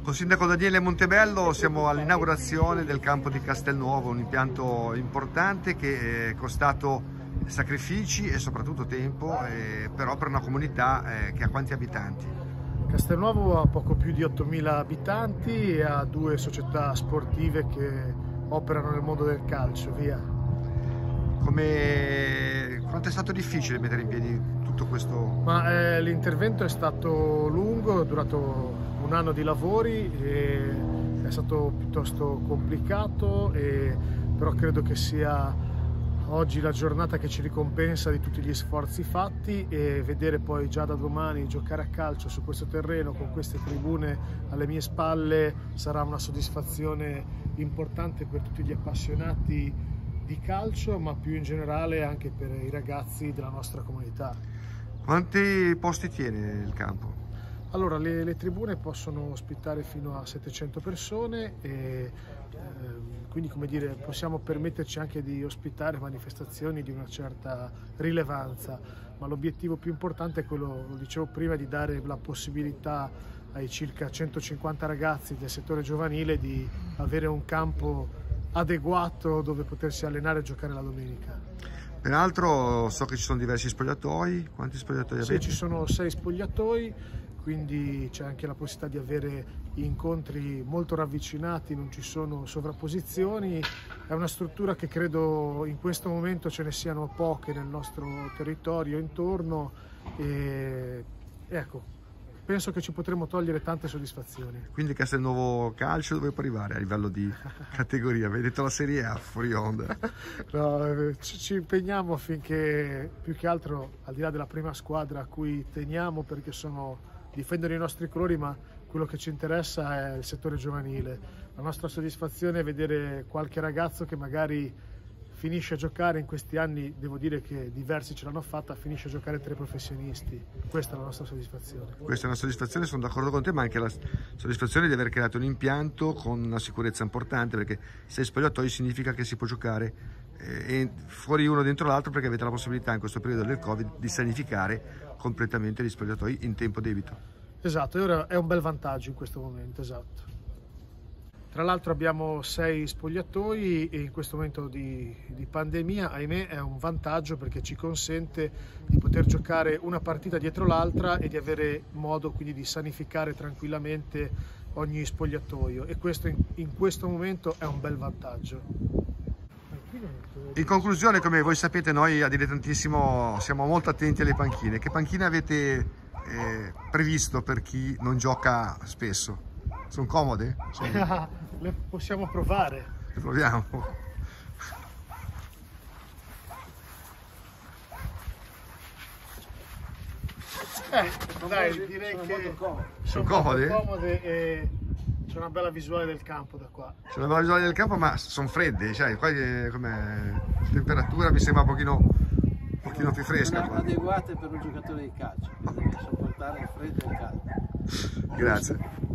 Con Sindaco Daniele Montebello siamo all'inaugurazione del campo di Castelnuovo, un impianto importante che è costato sacrifici e soprattutto tempo, però per una comunità che ha quanti abitanti? Castelnuovo ha poco più di 8.000 abitanti e ha 2 società sportive che operano nel mondo del calcio, via. Quanto è stato difficile mettere in piedi tutto questo? L'intervento è stato lungo, è durato un anno di lavori e è stato piuttosto complicato, però credo che sia oggi la giornata che ci ricompensa di tutti gli sforzi fatti, e vedere poi già da domani giocare a calcio su questo terreno con queste tribune alle mie spalle sarà una soddisfazione importante per tutti gli appassionati di calcio, ma più in generale anche per i ragazzi della nostra comunità. Quanti posti tiene il campo? Allora, le tribune possono ospitare fino a 700 persone e quindi, come dire, possiamo permetterci anche di ospitare manifestazioni di una certa rilevanza, ma l'obiettivo più importante è quello, lo dicevo prima, di dare la possibilità ai circa 150 ragazzi del settore giovanile di avere un campo adeguato dove potersi allenare e giocare la domenica. Peraltro so che ci sono diversi spogliatoi. Quanti spogliatoi avete? Sì, ci sono 6 spogliatoi, quindi c'è anche la possibilità di avere incontri molto ravvicinati, non ci sono sovrapposizioni. È una struttura che credo in questo momento ce ne siano poche nel nostro territorio intorno, e ecco, penso che ci potremo togliere tante soddisfazioni. Quindi Castelnuovo Calcio dove può arrivare a livello di categoria? Avete detto la Serie A fuori onda. No, ci impegniamo affinché, più che altro, al di là della prima squadra a cui teniamo perché difendono i nostri colori, ma quello che ci interessa è il settore giovanile. La nostra soddisfazione è vedere qualche ragazzo che magari finisce a giocare in questi anni, devo dire che diversi ce l'hanno fatta, finisce a giocare tra i professionisti. Questa è la nostra soddisfazione. Questa è una soddisfazione, sono d'accordo con te, ma anche la soddisfazione di aver creato un impianto con una sicurezza importante, perché 6 spogliatoi significa che si può giocare fuori uno dentro l'altro, perché avete la possibilità in questo periodo del Covid di sanificare completamente gli spogliatoi in tempo debito. Esatto, ora è un bel vantaggio in questo momento, esatto. Tra l'altro abbiamo 6 spogliatoi e in questo momento di pandemia, ahimè, è un vantaggio perché ci consente di poter giocare una partita dietro l'altra e di avere modo quindi di sanificare tranquillamente ogni spogliatoio, e questo in questo momento è un bel vantaggio. In conclusione, come voi sapete, noi a Dilettantissimo siamo molto attenti alle panchine. Che panchine avete previsto per chi non gioca spesso? Sono comode? Le possiamo provare. Le proviamo. Dai, direi che sono comode e c'è una bella visuale del campo da qua. C'è una bella visuale del campo, ma sono fredde, cioè qua come temperatura mi sembra un pochino più fresca. Sono adeguate per un giocatore di calcio, per sopportare il freddo e il caldo. Grazie.